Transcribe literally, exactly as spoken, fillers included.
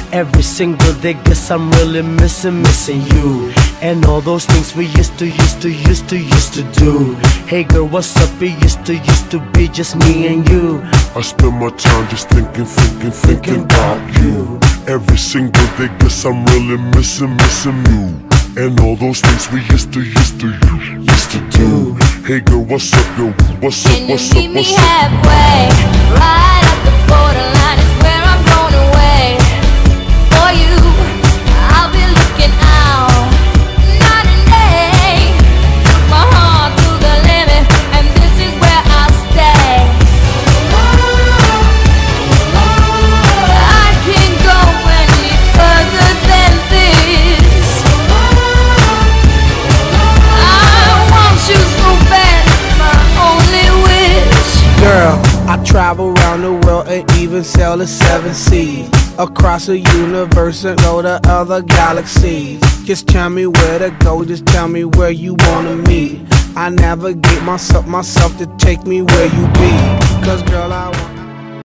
Every single day, guess I'm really missing, missing you. And all those things we used to, used to, used to, used to do. Hey girl, what's up? It used to, used to be just me and you. I spend my time just thinking, thinking, thinking about you. Every single day, guess I'm really missing, missing you. And all those things we used to, used to, used to do. Hey girl, what's up, yo? What's up, what's up, what's up? Can you meet me halfway? Right at the borderline is where I'm going away. For you, I'll be looking out night and day. Took my heart to the limit, and this is where I'll stay. I can't go any further than this. I want you so bad, it's my only wish. Girl, I travel around the world and even sail the seven seas, across the universe and go to other galaxies. Just tell me where to go, just tell me where you wanna meet. I navigate myself, myself to take me where you be. Cause girl, I want